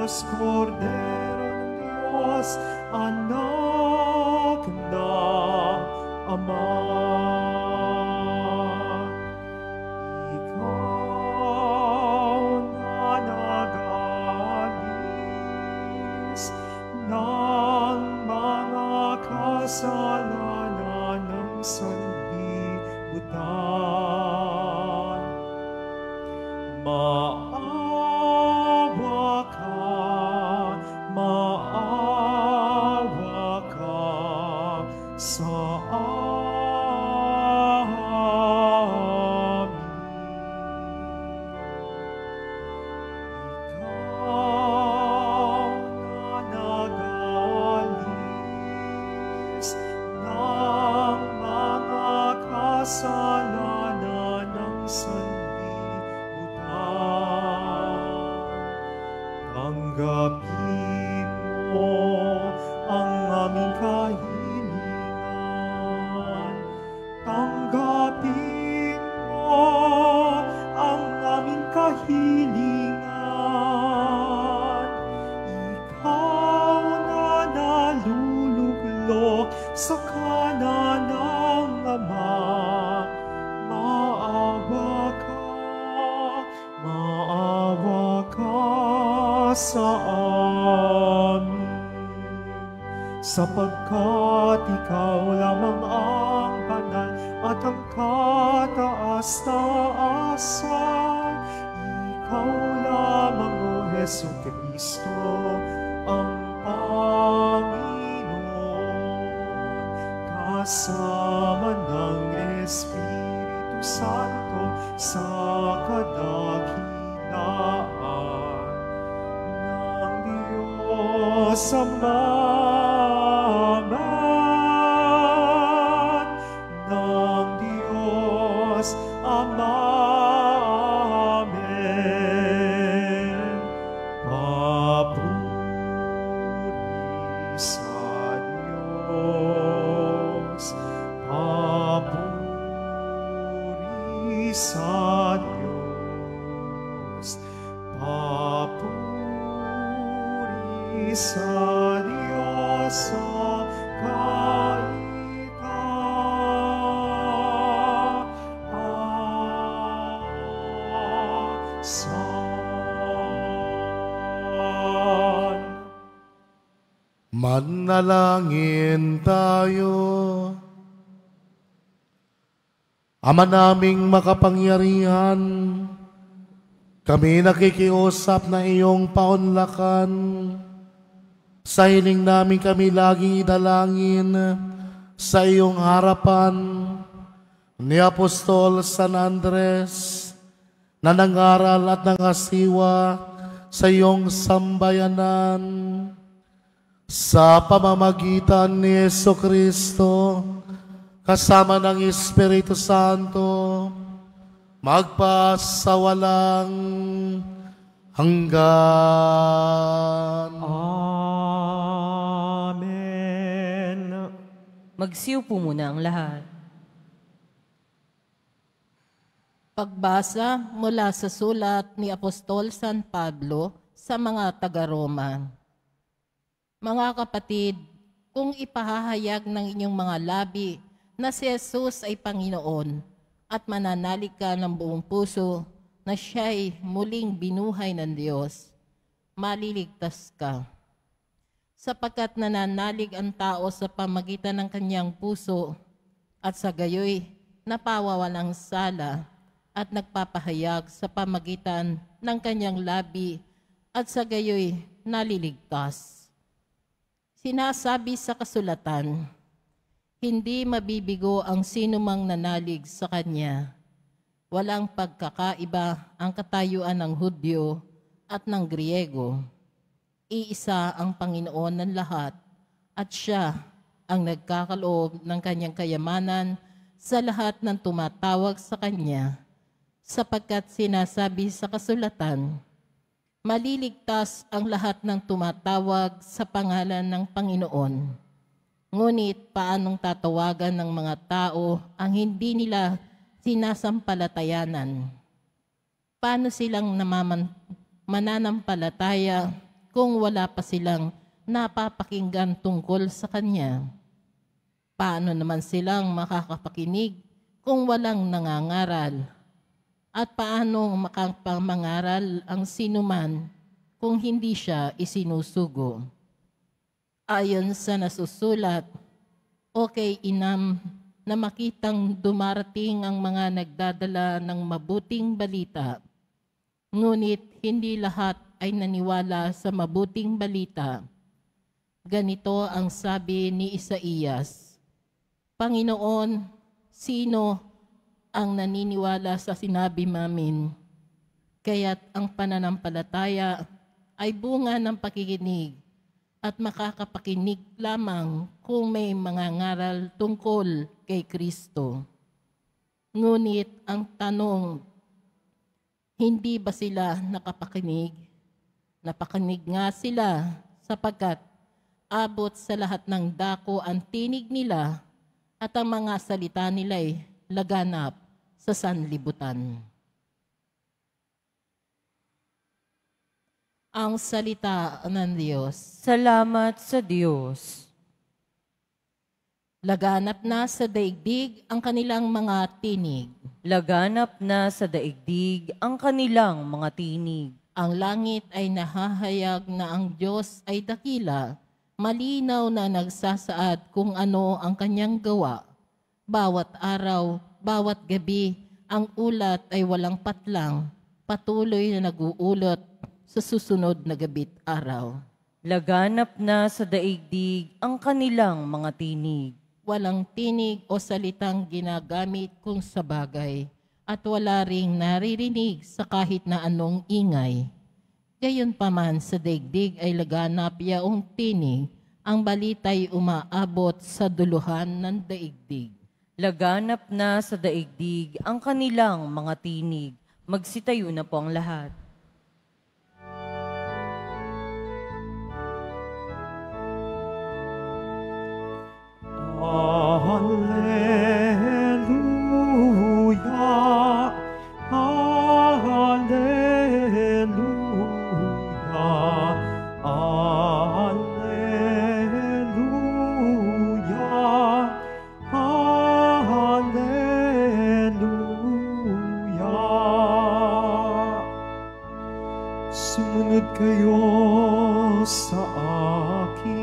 Jesus, Cordero ng Diyos, anak ng Ama. Ikaw na nag-alis ng mga kasalanan ng sanlibutan. Maawa ka sa amin. Ikaw na nag-alis ng mga kasalanan ng sanlibutan. Tanggapin mo ang aming kahilingan. Tanggapin mo ang aming kahilingan. Ikaw na naluluklok sa kanan ng Ama. Maawa ka sa amin, sapagkat ikaw lamang ang banal at ang kataas-taasan. Ikaw lamang, O Jesucristo, ang Panginoon, kasama ng Espiritu Santo sa kadakilaan ng Diyos Ama, ng Diyos Ama. Amen. Papuri sa Diyos, papuri sa Diyos, papuri sa Diyos sa kaitaasan. Manalangin tayo. Ama naming makapangyarihan, kami nakikiusap na iyong paunlakan. Sa hiling namin kami laging idalangin sa iyong harapan ni Apostol San Andres na nangaral at nangasiwa sa iyong sambayanan. Sa pamamagitan ni Jesucristo, kasama ng Espiritu Santo, magpasawalang hanggan. Amen. Magsiupo muna ang lahat. Pagbasa mula sa sulat ni Apostol San Pablo sa mga taga-Roma. Mga kapatid, kung ipahahayag ng inyong mga labi na si Jesus ay Panginoon at mananalig ka ng buong puso na siya'y muling binuhay ng Diyos, maliligtas ka. Sapagkat nananalig ang tao sa pamagitan ng kanyang puso at sa gayoy napawawalang sala at nagpapahayag sa pamagitan ng kanyang labi at sa gayoy naliligtas. Sinasabi sa kasulatan, hindi mabibigo ang sinumang nanalig sa kanya. Walang pagkakaiba ang katayuan ng Hudyo at ng Griego. Iisa ang Panginoon ng lahat at siya ang nagkakaloob ng kanyang kayamanan sa lahat ng tumatawag sa kanya, sapagkat sinasabi sa kasulatan, maliligtas ang lahat ng tumatawag sa pangalan ng Panginoon. Ngunit paanong tatawagan ng mga tao ang hindi nila sinasampalatayanan? Paano silang mananampalataya kung wala pa silang napapakinggan tungkol sa Kanya? Paano naman silang makakapakinig kung walang nangangaral? At paano makapamangaral ang sinuman kung hindi siya isinusugo? Ayon sa nasusulat, okay inam na makitang dumarating ang mga nagdadala ng mabuting balita. Ngunit hindi lahat ay naniwala sa mabuting balita. Ganito ang sabi ni Isaías, Panginoon, sino ang naniniwala sa sinabi namin? Kaya't ang pananampalataya ay bunga ng pakikinig at makakapakinig lamang kung may mga ngaral tungkol kay Kristo. Ngunit ang tanong, hindi ba sila nakapakinig? Napakinig nga sila sapagkat abot sa lahat ng dako ang tinig nila at ang mga salita nila'y laganap sa sanlibutan. Ang salita ng Diyos. Salamat sa Diyos. Laganap na sa daigdig ang kanilang mga tinig. Laganap na sa daigdig ang kanilang mga tinig. Ang langit ay nahahayag na ang Diyos ay dakila, malinaw na nagsasaad kung ano ang kanyang gawa. Bawat araw, bawat gabi, ang ulat ay walang patlang, patuloy na nag-uulot sa susunod na gabi't araw. Laganap na sa daigdig ang kanilang mga tinig. Walang tinig o salitang ginagamit kung sa bagay, at wala ring naririnig sa kahit na anong ingay. Gayunpaman sa daigdig ay laganap yaong tinig, ang balita'y umaabot sa duluhan ng daigdig. Laganap na sa daigdig ang kanilang mga tinig. Magsitayo na po ang lahat. Hallelujah, hallelujah, hallelujah, hallelujah. Sumunod kayo sa akin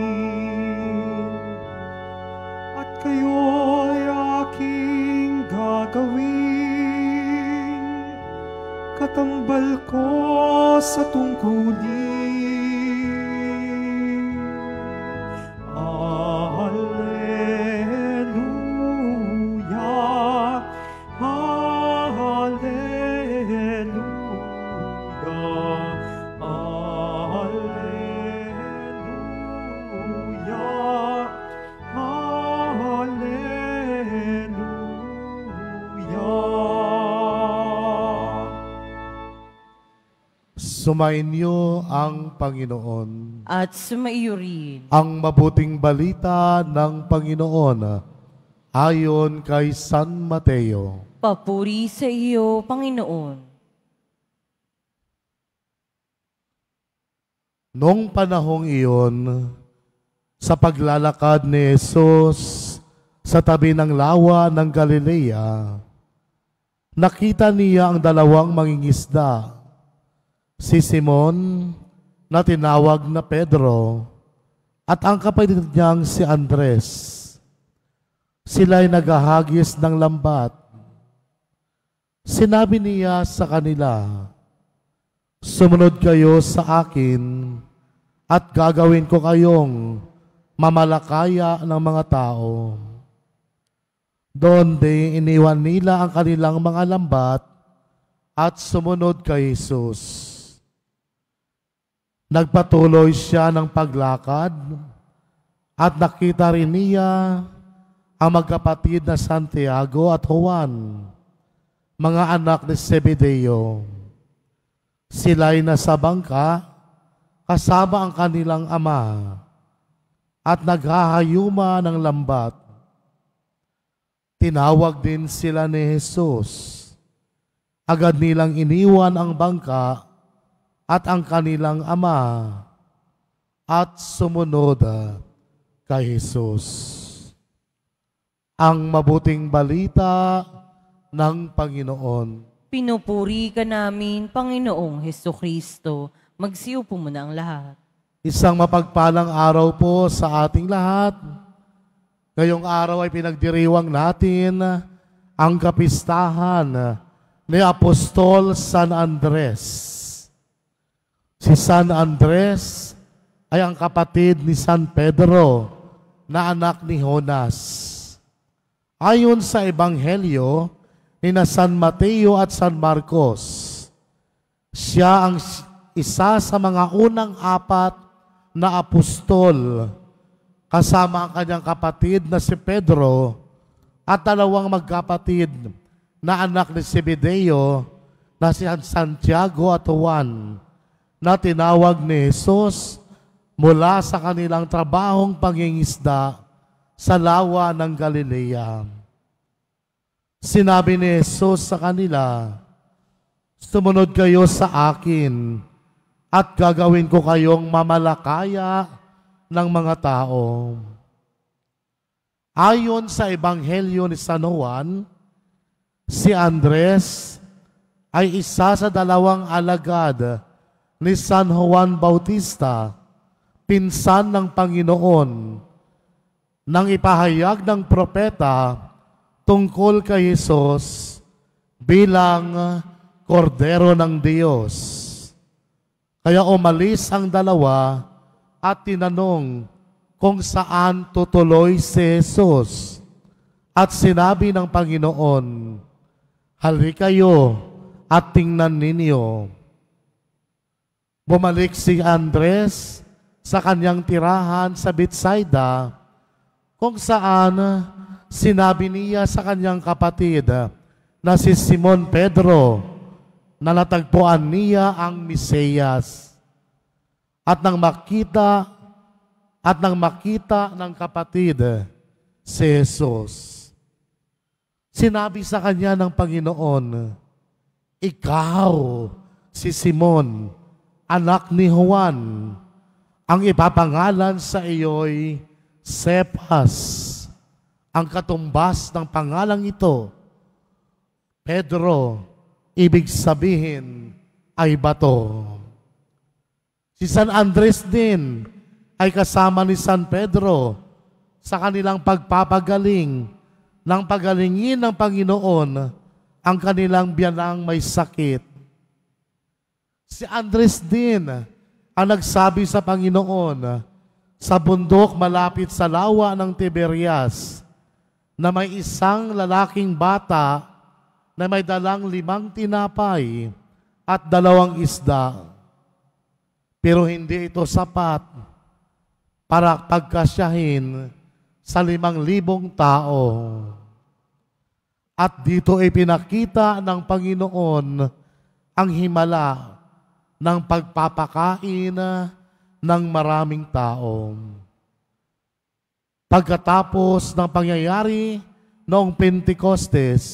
at kayo'y aking gagawin, katambal ko sa tungkulin. Hallelujah, hallelujah, hallelujah, hallelujah. Sumainyo ang Panginoon. At sumaiyo rin. Ang mabuting balita ng Panginoon ayon kay San Mateo. Papuri sa iyo, Panginoon. Noong panahong iyon, sa paglalakad ni Jesus sa tabi ng lawa ng Galilea, nakita niya ang dalawang mangingisda, si Simon na tinawag na Pedro at ang kapatid niyang si Andres. Sila'y naghahagis ng lambat. Sinabi niya sa kanila, "Sumunod kayo sa akin at gagawin ko kayong mamalakaya ng mga tao." Doon din iniwan nila ang kanilang mga lambat at sumunod kay Jesus. Nagpatuloy siya ng paglakad at nakita rin niya ang magkapatid na Santiago at Juan, mga anak ni Zebedeo. Sila'y nasa bangka kasama ang kanilang ama at naghahayuma ng lambat. Tinawag din sila ni Jesus. Agad nilang iniwan ang bangka at ang kanilang ama at sumunod kay Jesus. Ang mabuting balita ng Panginoon. Pinupuri ka namin, Panginoong Hesukristo. Magsiupo mo na ang lahat. Isang mapagpalang araw po sa ating lahat. Ngayong araw ay pinagdiriwang natin ang kapistahan ni Apostol San Andres. Si San Andres ay ang kapatid ni San Pedro na anak ni Jonas. Ayon sa Ebanghelyo ni na San Mateo at San Marcos, siya ang isa sa mga unang apat na apostol kasama ang kanyang kapatid na si Pedro at dalawang magkapatid na anak ni Zebedeo na si Santiago at Juan na tinawag ni Jesus mula sa kanilang trabahong pangingisda sa lawa ng Galilea. Sinabi ni Jesus sa kanila, "Sumunod kayo sa akin at gagawin ko kayong mamalakaya ng mga tao." Ayon sa Ebanghelyo ni San Juan, si Andres ay isa sa dalawang alagad ni San Juan Bautista, pinsan ng Panginoon, nang ipahayag ng propeta tungkol kay Jesus bilang kordero ng Diyos. Kaya umalis ang dalawa at tinanong kung saan tutuloy si Jesus. At sinabi ng Panginoon, "Halika kayo at tingnan ninyo." Bumalik si Andres sa kanyang tirahan sa Betsaida, kung saan sinabi niya sa kanyang kapatid na si Simon Pedro na natagpuan niya ang Mesiyas. At nang makita ng kapatid si Jesus, sinabi sa kanya ng Panginoon, "Ikaw si Simon, anak ni Juan. Ang ipapangalan sa iyo'y Cephas." Ang katumbas ng pangalang ito, Pedro, ibig sabihin ay bato. Si San Andres din ay kasama ni San Pedro sa kanilang pagpapagaling ng pagalingin ng Panginoon ang kanilang biyanang may sakit. Si Andres din ang nagsabi sa Panginoon sa bundok malapit sa lawa ng Tiberias na may isang lalaking bata na may dalang 5 tinapay at 2 isda. Pero hindi ito sapat para pagkasyahin sa 5,000 tao. At dito ay pinakita ng Panginoon ang himala ng pagpapakain ng maraming tao. Pagkatapos ng pangyayari noong Pentecostes,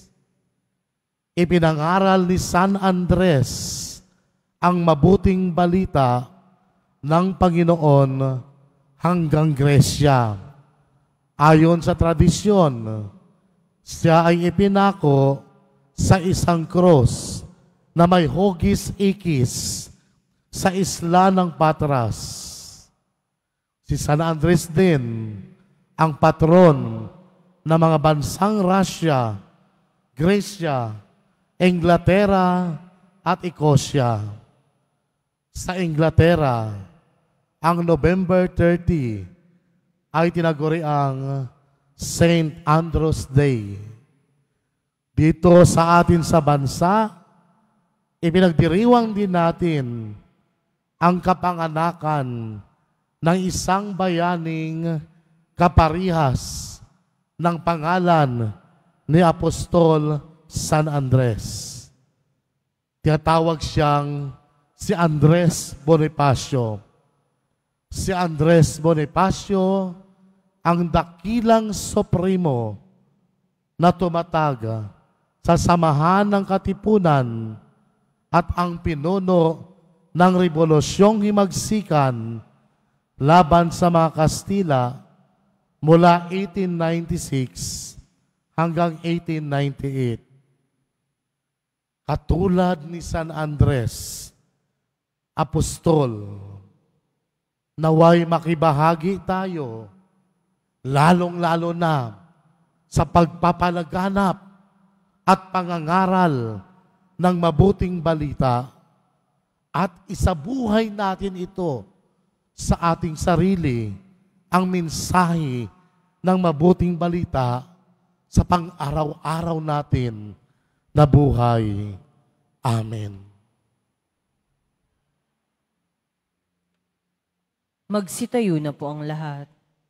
ipinangaral ni San Andres ang mabuting balita ng Panginoon hanggang Gresya. Ayon sa tradisyon, siya ay ipinako sa isang krus na may hugis-ikis sa isla ng Patras. Si San Andres din ang patron ng mga bansang Russia, Gresya, Inglaterra at Ecosya. Sa Inglaterra, ang November 30 ay tinaguriang St. Andrew's Day. Dito sa atin sa bansa, ipinagdiriwang din natin ang kapanganakan ng isang bayaning kaparihas ng pangalan ni Apostol San Andres. Tinatawag siyang si Andres Bonifacio. Si Andres Bonifacio ang dakilang supremo na tumatag sa samahan ng katipunan at ang pinuno ng Rebolusyong Himagsikan laban sa mga Kastila mula 1896 hanggang 1898. Katulad ni San Andres, Apostol, naway makibahagi tayo, lalong-lalo na sa pagpapalaganap at pangangaral ng mabuting balita at isabuhay natin ito sa ating sarili, ang mensahe ng mabuting balita sa pang-araw-araw natin na buhay. Amen. Magsitayo na po ang lahat.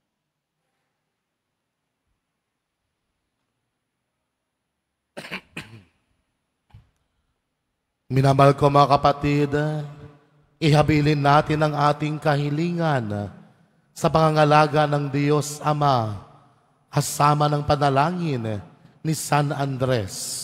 Minamahal ko mga kapatid, ihabilin natin ang ating kahilingan sa pangangalaga ng Diyos Ama kasama ng panalangin ni San Andres.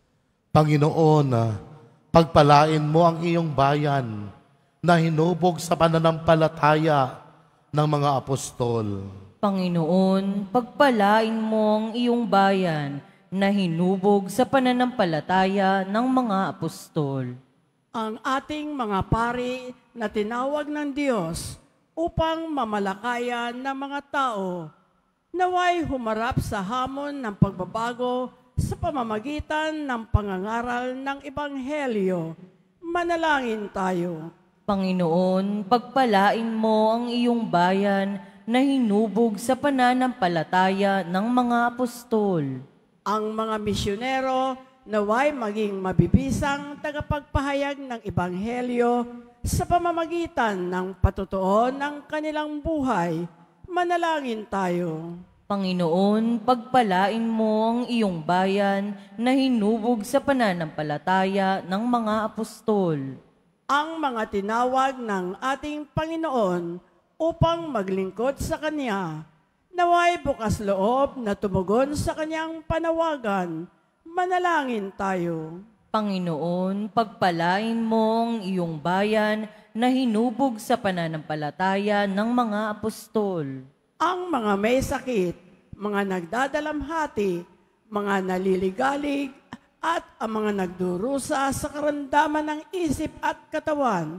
Panginoon, pagpalain mo ang iyong bayan na hinubog sa pananampalataya ng mga apostol. Panginoon, pagpalain mo ang iyong bayan na hinubog sa pananampalataya ng mga apostol. Ang ating mga pari na tinawag ng Diyos upang mamalakayan ng mga tao, naway humarap sa hamon ng pagbabago sa pamamagitan ng pangangaral ng Ebanghelyo. Manalangin tayo. Panginoon, pagpalain mo ang iyong bayan na hinubog sa pananampalataya ng mga apostol. Ang mga misyonero naway maging mabibisang tagapagpahayag ng Ebanghelyo sa pamamagitan ng patutuo ng kanilang buhay. Manalangin tayo. Panginoon, pagpalain mo ang iyong bayan na hinubog sa pananampalataya ng mga apostol. Ang mga tinawag ng ating Panginoon upang maglingkod sa Kanya, naway bukas loob na tumugon sa Kanyang panawagan. Manalangin tayo. Panginoon, pagpalain mo ang iyong bayan na hinubog sa pananampalataya ng mga apostol. Ang mga may sakit, mga nagdadalamhati, mga naliligalig, at ang mga nagdurusa sa karamdaman ng isip at katawan,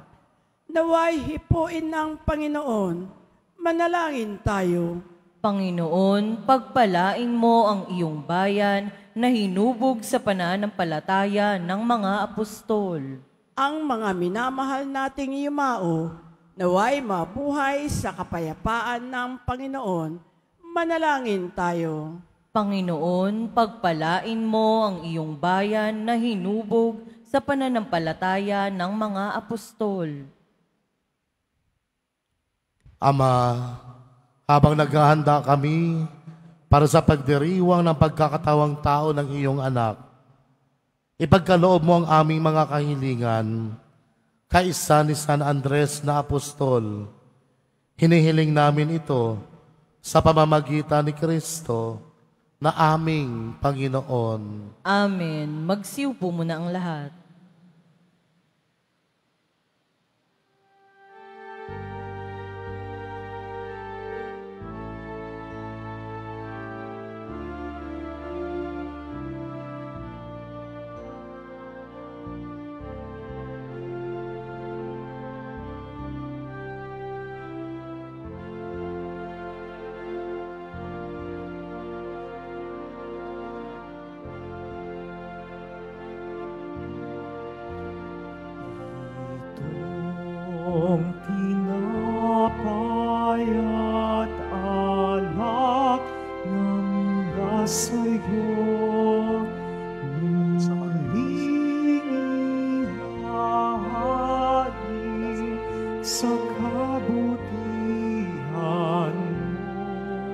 naway hipuin ng Panginoon. Manalangin tayo. Panginoon, pagpalain mo ang iyong bayan na hinubog sa pananampalataya ng mga apostol. Ang mga minamahal nating yumao, naway mabuhay sa kapayapaan ng Panginoon. Manalangin tayo. Panginoon, pagpalain mo ang iyong bayan na hinubog sa pananampalataya ng mga apostol. Ama, habang naghahanda kami para sa pagdiriwang ng pagkakatawang tao ng iyong anak, ipagkaloob mo ang aming mga kahilingan, kaisa ni San Andres na apostol. Hinihiling namin ito sa pamamagitan ni Kristo na aming Panginoon. Amen. Magsiupo muna ang lahat. Itong tinapay at alak na mula sa'yo, muling ihahalin sa kabutihan mo.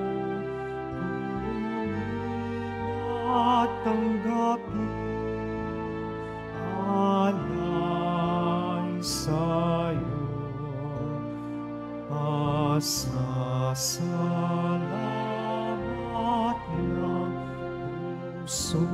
At tanggapin alay sa'yo, pasasalamat ng puso.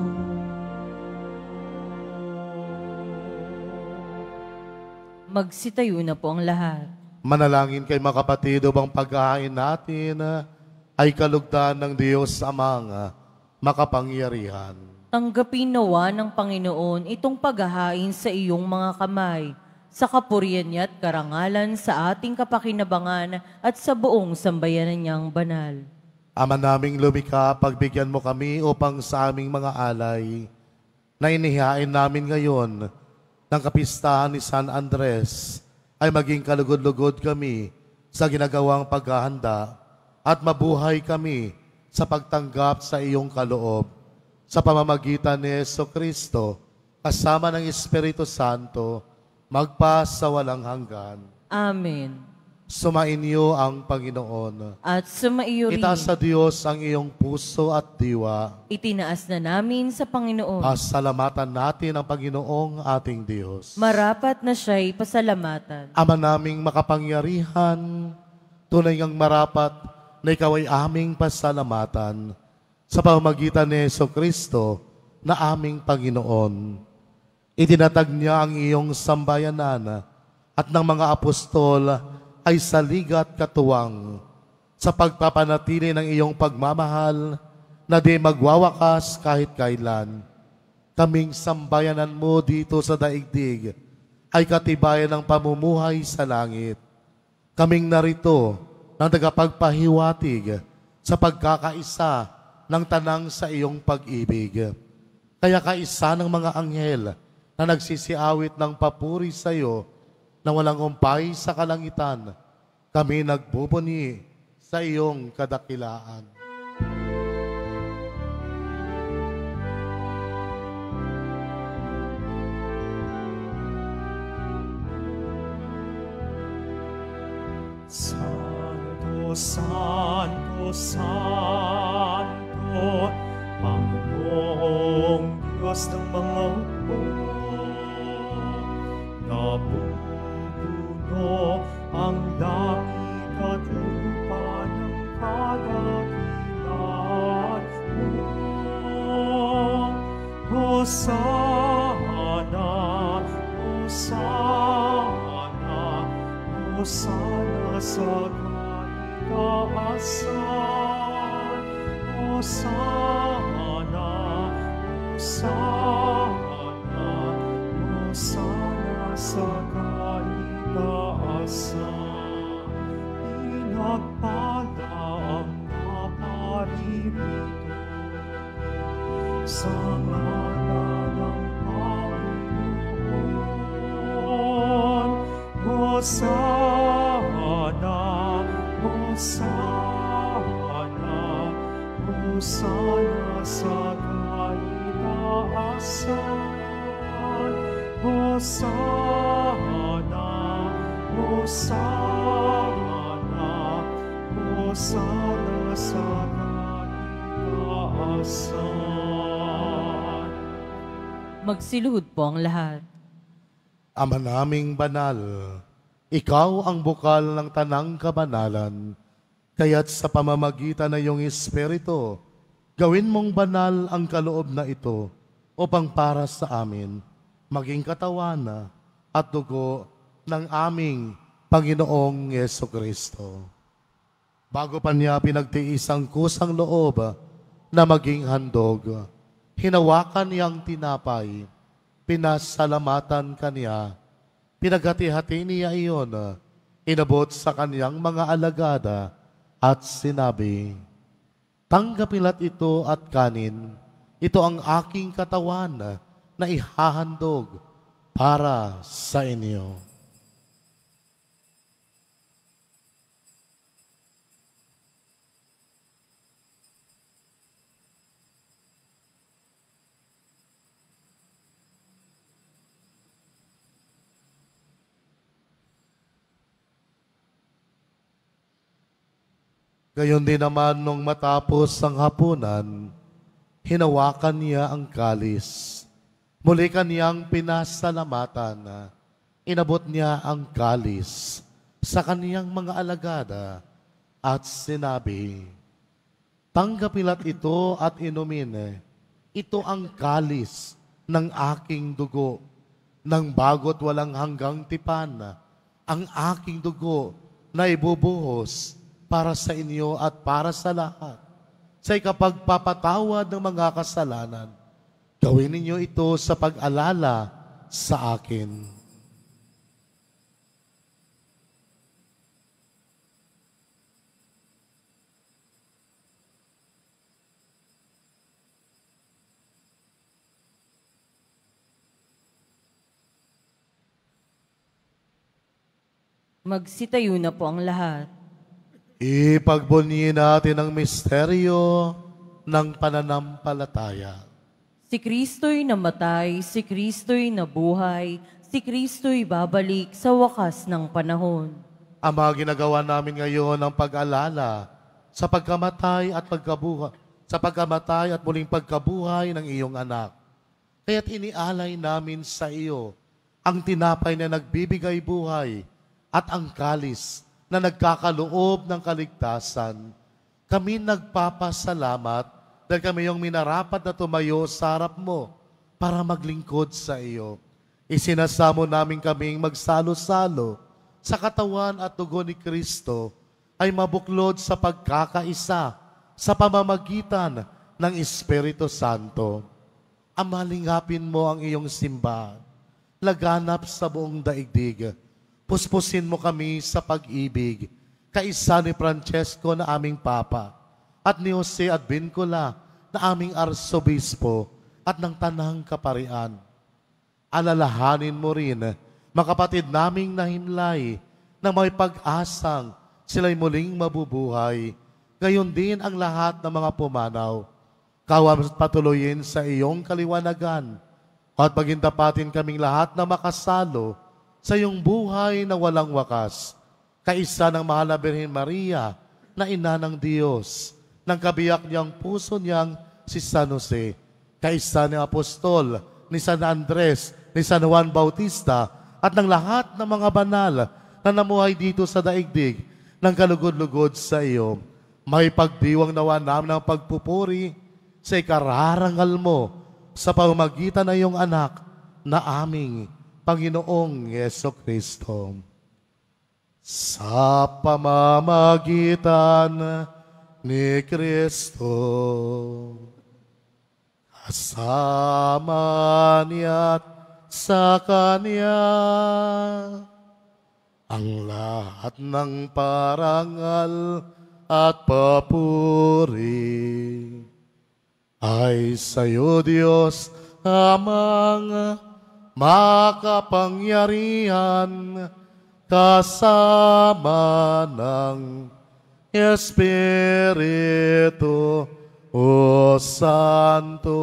Magsitayo na po ang lahat. Manalangin kay mga kapatid upang paghahain natin ay kalugdan ng Diyos Amang makapangyarihan. Tanggapin nawa ng Panginoon itong paghahain sa iyong mga kamay, sa kapurihan niya at karangalan sa ating kapakinabangan at sa buong sambayanan niyang banal. Ama naming lumikha, pagbigyan mo kami upang sa aming mga alay na inihain namin ngayon ng kapistahan ni San Andres ay maging kalugod-lugod kami sa ginagawang paghahanda at mabuhay kami sa pagtanggap sa iyong kaloob sa pamamagitan ni Jesucristo kasama ng Espiritu Santo magpa sa walang hanggan. Amen. Sumainyo ang Panginoon. At sumaiyo rin. Itaas sa Diyos ang iyong puso at diwa. Itinaas na namin sa Panginoon. Pasalamatan natin ang Panginoong ating Diyos. Marapat na siya'y pasalamatan. Ama naming makapangyarihan, tunay ngang marapat na ikaw ay aming pasalamatan sa pamamagitan ni Jesucristo na aming Panginoon. Itinatag niya ang iyong sambayanan at ng mga apostol ay saligat katuwang sa pagpapanatili ng iyong pagmamahal na di magwawakas kahit kailan. Kaming sambayanan mo dito sa daigdig ay katibayan ng pamumuhay sa langit. Kaming narito ng tagapagpahiwatig sa pagkakaisa ng tanang sa iyong pag-ibig. Kaya kaisa ng mga anghel na nagsisiawit ng papuri sa iyo na walang umpay sa kalangitan, kami nagbubuni sa iyong kadakilaan. Santo, Santo, Santo, Panginoong Diyos ng mga hukbo, napupuno ang langit at lupa ng kadakilaan mo. Hosana, Hosana, Hosana sa kaitaasan. Hosana, Hosana, Hosana sa kaitaasan. Pinagpala ang naparirito sa ngalan ng Panginoon. Hosana, Hosana, Hosana sa kaitaasan. Hosana, Hosana, Hosana sa kaitaasan. Magsiluhod po ang lahat. Ama naming banal, ikaw ang bukal ng tanang kabanalan, kaya't sa pamamagitan ng iyong Espiritu, gawin mong banal ang kaloob na ito upang para sa amin maging katawan at dugo ng aming Panginoong Jesucristo. Bago pa niya pinagtiis ang kusang loob na maging handog, hinawakan niyang tinapay, pinasalamatan kaniya, pinaghati-hati niya iyon, inabot sa kaniyang mga alagada at sinabi, "Tanggapin ito at kanin, ito ang aking katawan na ihahandog para sa inyo." Gayon din naman nung matapos ang hapunan, hinawakan niya ang kalis. Muli kaniyang pinasalamatan. Inabot niya ang kalis sa kaniyang mga alagada at sinabi, "Tanggapin ito at inumin. Ito ang kalis ng aking dugo ng bago't walang hanggang tipan, ang aking dugo na ibubuhos para sa inyo at para sa lahat. Sa ikapagpapatawad ng mga kasalanan, gawin ninyo ito sa pag-alala sa akin. Magsitayo na po ang lahat. Ipagbunyi natin ang misteryo ng pananampalataya. Si Kristo'y namatay, si Kristo'y nabuhay, si Kristo'y babalik sa wakas ng panahon. Ama, ginagawa namin ngayon ang pag-alala sa pagkamatay at pagkabuhay, sa pagkamatay at muling pagkabuhay ng iyong anak. Kaya't inialay namin sa iyo ang tinapay na nagbibigay buhay at ang kalis na nagkakaloob ng kaligtasan. Kami nagpapasalamat dahil kami yung minarapat na tumayo sa harap mo para maglingkod sa iyo. Isinasamo namin kaming magsalo-salo sa katawan at dugo ni Kristo ay mabuklod sa pagkakaisa sa pamamagitan ng Espiritu Santo. Amalingapin mo ang iyong simbahan, laganap sa buong daigdig. Puspusin mo kami sa pag-ibig, kaisa ni Francesco na aming Papa, at ni Jose Advincula na aming Arsobispo at ng Tanang Kaparian. Alalahanin mo rin, mga kapatid naming nahimlay, na may pag-asang sila'y muling mabubuhay. Gayon din ang lahat ng mga pumanaw. Kawam patuloyin sa iyong kaliwanagan, at pagindapatin kaming lahat na makasalo sa iyong buhay na walang wakas, kaisa ng mahal na Birhen Maria na ina ng Diyos, ng kabiyak niyang puso niyang si San Jose, kaisa ng apostol, ni San Andres, ni San Juan Bautista, at ng lahat ng mga banal na namuhay dito sa daigdig ng kalugod-lugod sa iyo. May pagdiwang nawa namin ng pagpupuri sa ikararangal mo sa pamamagitan ng iyong anak na aming Panginoong Jesucristo. Sa pamamagitan ni Kristo, kasama niya't sa Kanya, ang lahat ng parangal at papuri ay sa iyo, Diyos, amang makapangyarihan, kasama ng Espiritu o Santo,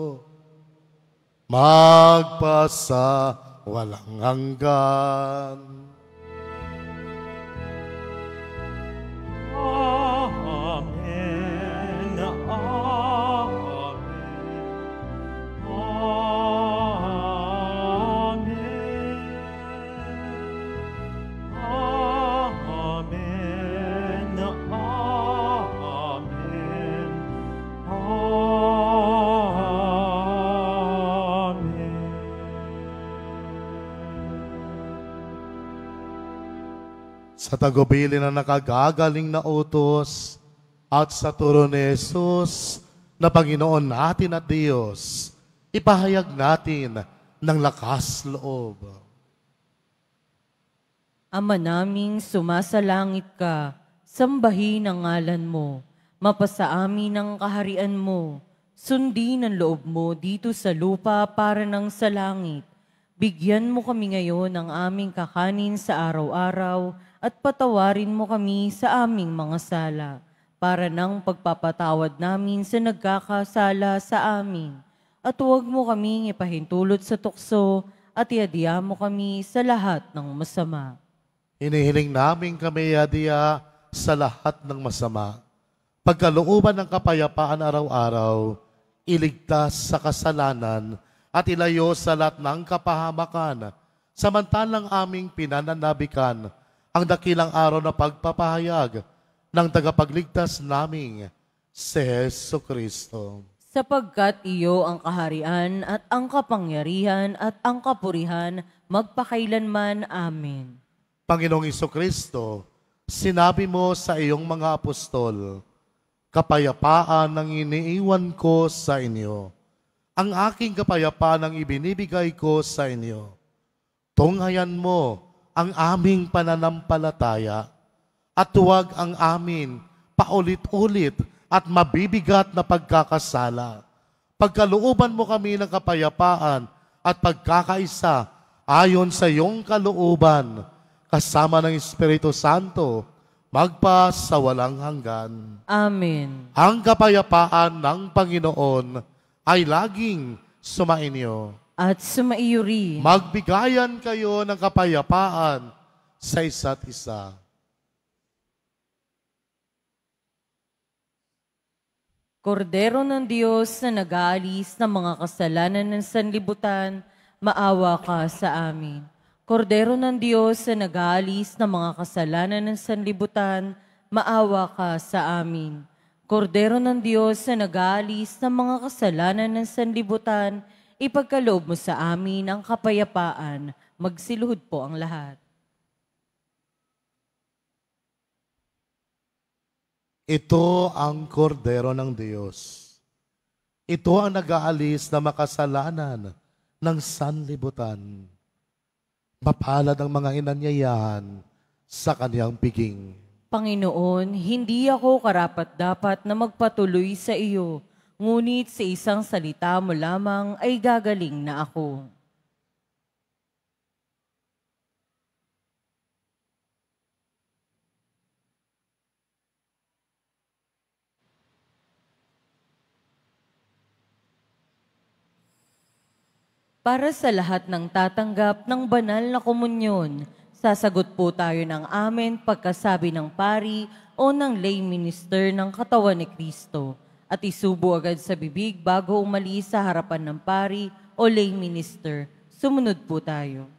magpasa walang hanggan. Amen. Amen. Sa tagubili na nakagagaling na utos at sa turo ni Jesus na Panginoon natin at Diyos, ipahayag natin ng lakas loob. Ama naming sumasalangit ka, sambahin ang ngalan mo, mapasa amin ang kaharian mo, sundin ang loob mo dito sa lupa para ng sa langit. Bigyan mo kami ngayon ng aming kakanin sa araw-araw at patawarin mo kami sa aming mga sala para ng pagpapatawad namin sa nagkakasala sa amin. At huwag mo kaming ipahintulot sa tukso at iadya mo kami sa lahat ng masama. Inihiling namin kami iadya sa lahat ng masama. Pagkalooban ng kapayapaan araw-araw, iligtas sa kasalanan at ilayo sa lahat ng kapahamakan, samantalang aming pinananabikan ang dakilang araw na pagpapahayag ng tagapagligtas naming si Jesucristo. sapagkat iyo ang kaharian at ang kapangyarihan at ang kapurihan magpakailanman. Amen. Panginoong Kristo, sinabi mo sa iyong mga apostol, kapayapaan ang iniiwan ko sa inyo. Ang aking kapayapaan ang ibinibigay ko sa inyo. Tunghayan mo ang aming pananampalataya at huwag ang amin paulit-ulit at mabibigat na pagkakasala. Pagkalooban mo kami ng kapayapaan at pagkakaisa ayon sa iyong kalooban, kasama ng Espiritu Santo, magpa sa walang hanggan. Amen. Ang kapayapaan ng Panginoon ay laging sumainyo. At sumaiyo rin. Magbigayan kayo ng kapayapaan sa isa't isa. Kordero ng Diyos na nag-aalis ng mga kasalanan ng sanlibutan, maawa ka sa amin. Kordero ng Diyos na nag-aalis ng mga kasalanan ng sanlibutan, maawa ka sa amin. Kordero ng Diyos na nag-aalis ng mga kasalanan ng sanlibutan, ipagkaloob mo sa amin ang kapayapaan. Magsiluhod po ang lahat. Ito ang kordero ng Diyos. Ito ang nag-aalis na makasalanan ng sanlibutan. Mapalad ang mga inanyayahan sa kaniyang piging. Panginoon, hindi ako karapat-dapat na magpatuloy sa iyo, ngunit sa isang salita mo lamang ay gagaling na ako. Para sa lahat ng tatanggap ng banal na komunyon, sasagot po tayo ng amen pagkasabi ng pari o ng lay minister ng katawan ni Kristo at isubo agad sa bibig bago umalis sa harapan ng pari o lay minister. Sumunod po tayo.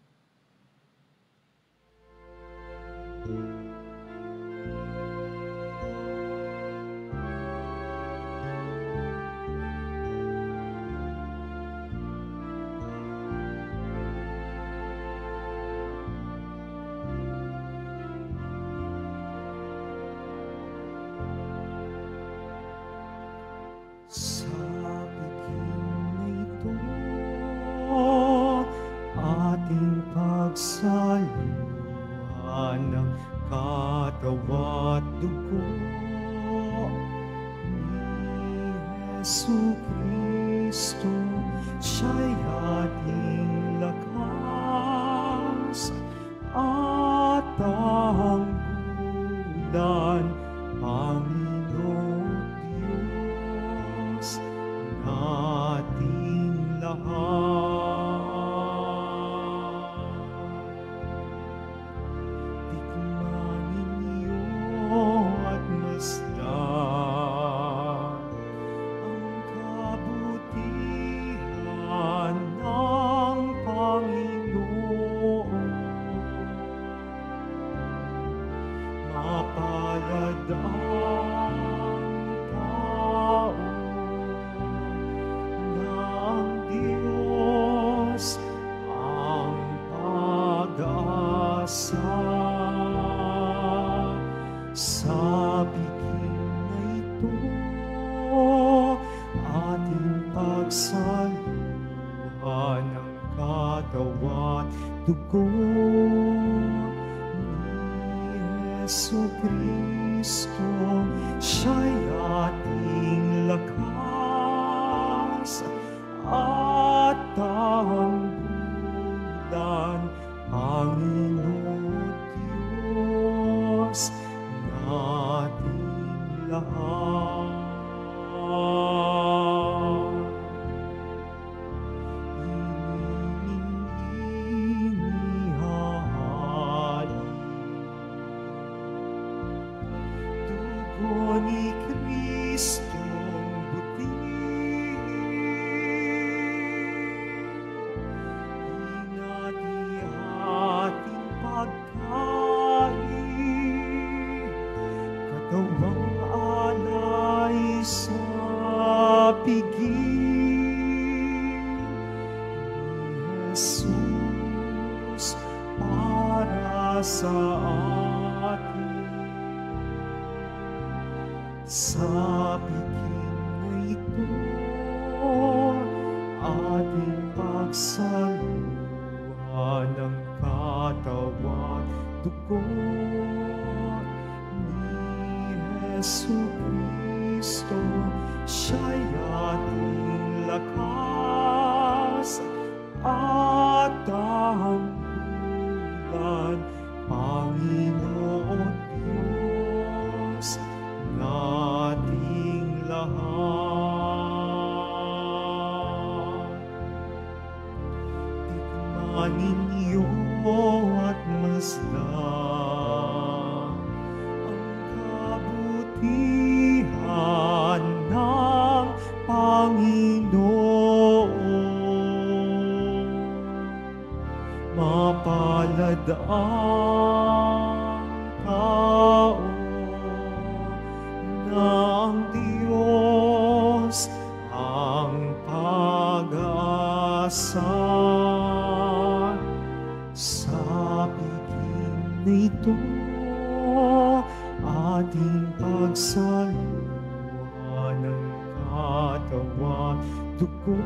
Sa biging na ito, ating pagsaluhan ng katawa at dugo ni Jesu Kristo. Siya'y ating lakas at tanggulan, Panginoon Diyos nating lahat. Tikman ninyo at masdan ang kabutihan ng Panginoon. Mapalad ang tao na ang Diyos ang pag-asa. Sa biging na ito, ating pagsaluhan ng katawan at dugo ni Jesu Kristo. Siya'y ating lakas at tanggulan, Panginoon Diyos nating lahat. Inihahali dugo ni Kristong buti, ingati ating pagkain, katawang alay sa sa biging na ito, ating pagsaluhan ng katawan dugo ni Jesucristo. Siya'y ating lakas at tanggulan, Panginoon Diyos nating lahat. Tignan ninyo at masdan ang kabutihan ng Panginoon. Mapalad ang tao na ang Diyos ang pag-asa. Sa biging na ito, ating pagsaluhan ng katawan dugo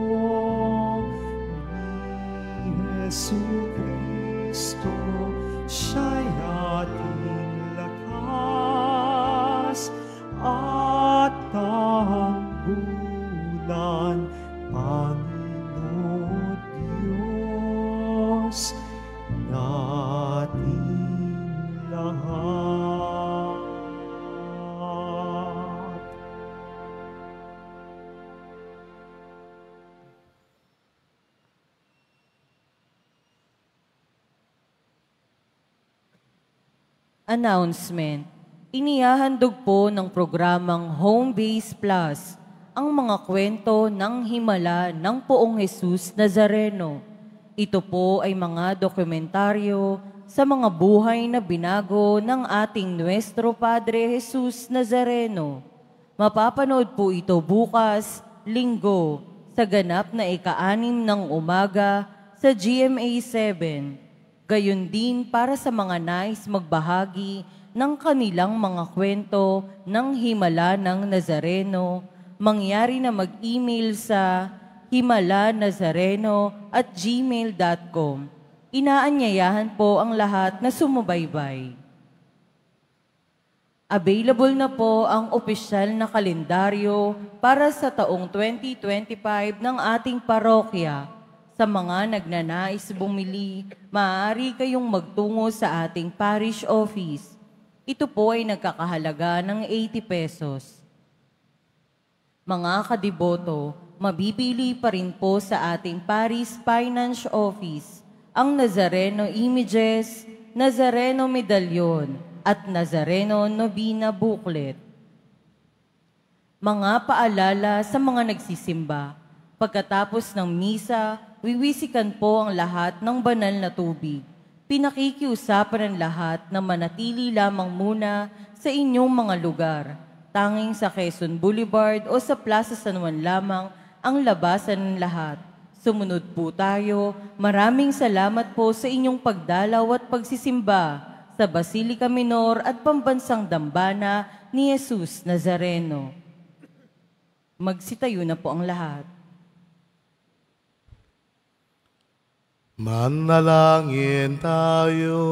ni Jesucristo. Siya'y ating lakas at tanggulan, Panginoon Diyos nating lahat. Announcement. Inihahandog po ng programang Home Base Plus ang mga kwento ng himala ng Poong Jesus Nazareno. Ito po ay mga dokumentaryo sa mga buhay na binago ng ating Nuestro Padre Jesus Nazareno. Mapapanood po ito bukas, Linggo, sa ganap na ika-6 ng umaga sa GMA 7. Gayon din para sa mga nais magbahagi ng kanilang mga kwento ng himala ng Nazareno, mangyari na mag-email sa himalanazareno@gmail.com. Inaanyayahan po ang lahat na sumubaybay. Available na po ang opisyal na kalendaryo para sa taong 2025 ng ating parokya. Sa mga nagnanais bumili, maaari kayong magtungo sa ating parish office. Ito po ay nagkakahalaga ng 80 pesos. Mga kadiboto, mabibili pa rin po sa ating Paris Finance Office ang Nazareno Images, Nazareno Medallion at Nazareno Novena Booklet. Mga paalala sa mga nagsisimba. Pagkatapos ng misa, wiwisikan po ang lahat ng banal na tubig. Pinakikiusapan ng lahat na manatili lamang muna sa inyong mga lugar. Tanging sa Quezon Boulevard o sa Plaza San Juan lamang ang labasan ng lahat. Sumunod po tayo. Maraming salamat po sa inyong pagdalaw at pagsisimba sa Basilica Minor at Pambansang Dambana ni Jesus Nazareno. Magsitayo na po ang lahat. Manalangin tayo.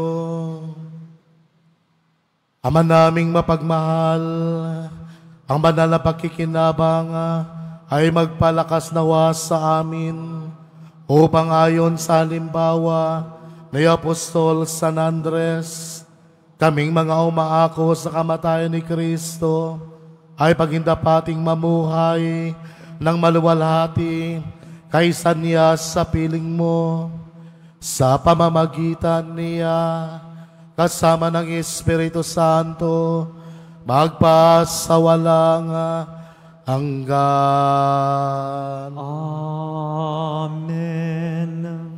Ama naming mapagmahal, ang banal na pagkikinabang ay magpalakas nawa sa amin upang ayon sa halimbawa ni Apostol San Andres, kaming mga umaako sa kamatayan ni Kristo ay pagindapating mamuhay ng maluwalhati kaysa niya sa piling mo. Sa pamamagitan niya, kasama ng Espiritu Santo, magpasawalang hanggan. Amen.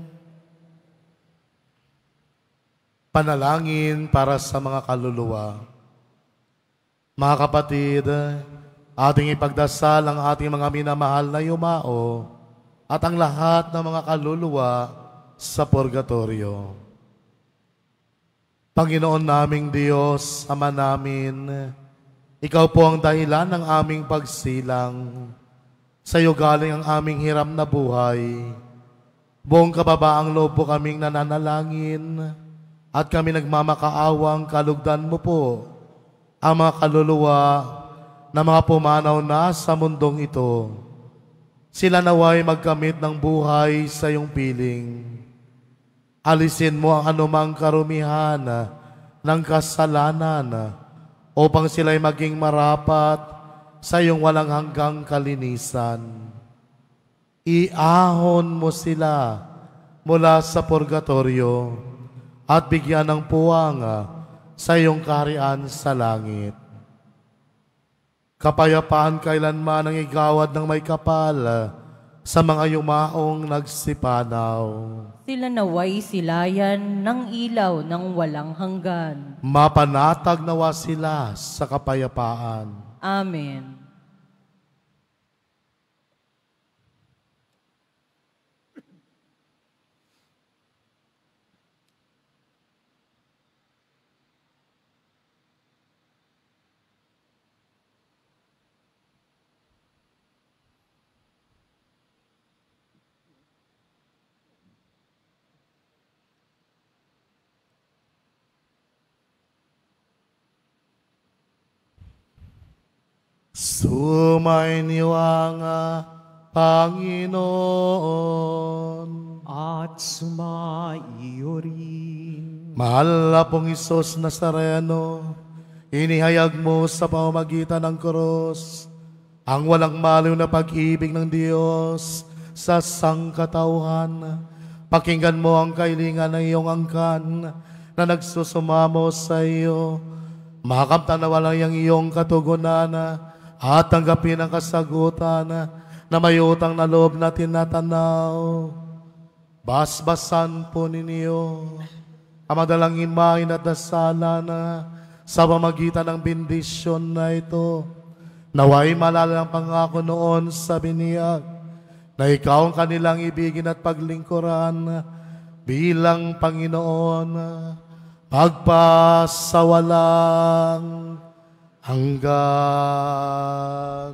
Panalangin para sa mga kaluluwa. Mga kapatid, ating ipagdasal ang ating mga minamahal na yumao at ang lahat ng mga kaluluwa sa purgatorio. Panginoon naming Diyos, Ama namin, Ikaw po ang dahilan ng aming pagsilang. Sa iyo galing ang aming hiram na buhay. Buong kababaang loob po kaming nananalangin at kami nagmamakaawang kalugdan mo po ang mga kaluluwa na mga pumanaw na sa mundong ito. Sila naway magkamit ng buhay sa iyong piling. Alisin mo ang anumang karumihan ng kasalanan upang sila'y maging marapat sa iyong walang hanggang kalinisan. Iahon mo sila mula sa purgatorio at bigyan ng puwang sa iyong kaharian sa langit. Kapayapaan kailanman ang igawad ng may kapal sa mga yumaong nagsipanaw. Sila naway silayan ng ilaw ng walang hanggan. Mapanatag nawa sila sa kapayapaan. Amen. Sumainyo ang Panginoon. At sumaiyo rin. Mahal na pong Isos Nazareno, inihayag mo sa pamamagitan ng krus ang walang maliw na pag-ibig ng Diyos sa sangkatauhan. Pakinggan mo ang kailingan ng iyong angkan na nagsusumamo sa iyo. Makamtan na walang iyong katugunan at tanggapin ang kasagutan na may utang na loob na tinatanaw. Basbasan po ninyo ang madalangin main at dasalan sa pamagitan ng bendisyon na ito. Naway malalang pangako noon sa biniyag na ikaw ang kanilang ibigin at paglingkuran bilang Panginoon magpasawalang hanggan.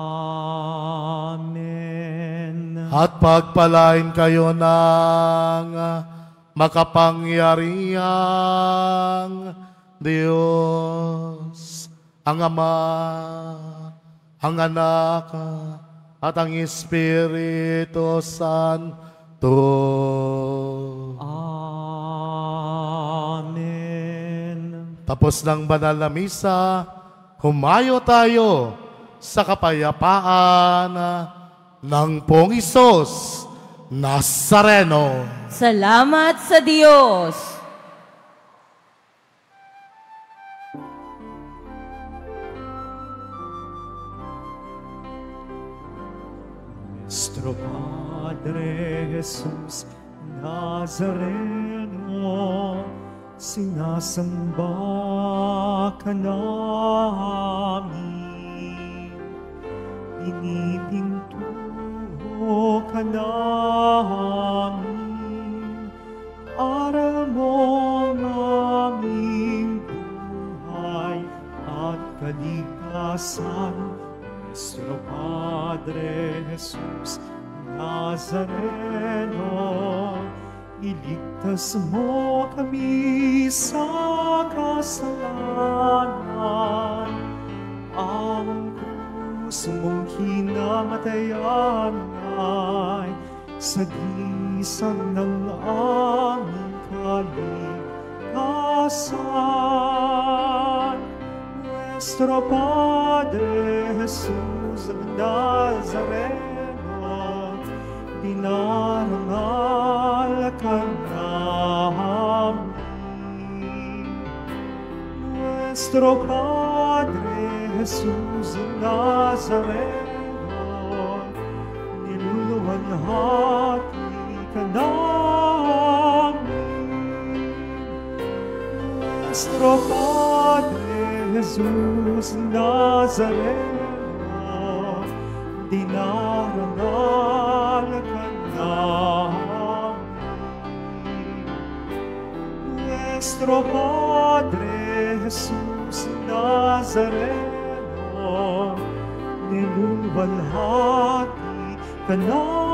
Amen. At pagpalain kayo ng makapangyarihang Diyos, ang Ama, ang Anak, at ang Espiritu Santo. Amen. Tapos ng banal na misa, humayo tayo sa kapayapaan ng Pong Isos Nazareno. Salamat sa Diyos. Nuestro Padre Jesus Nazareno, sinasamba ka namin, ininintuho ka namin, aral mo ang aming buhay at kaligtasan. Nuestro Padre Jesus Nazareno, iligtas mo kami sa kasalanan. Ang krus mong kinamatayan ay sagisag ng aming kaligtasan. Nuestro Padre Jesus Nazareno, dinarangal ka namin. Nuestro Padre Jesus Nazareno, niluluwalhati ka namin. Nuestro Padre Jesus Nazareno, dinarangal ka namin. Nuestro Padre Jesus Nazareno, Nilulwalhati ka ng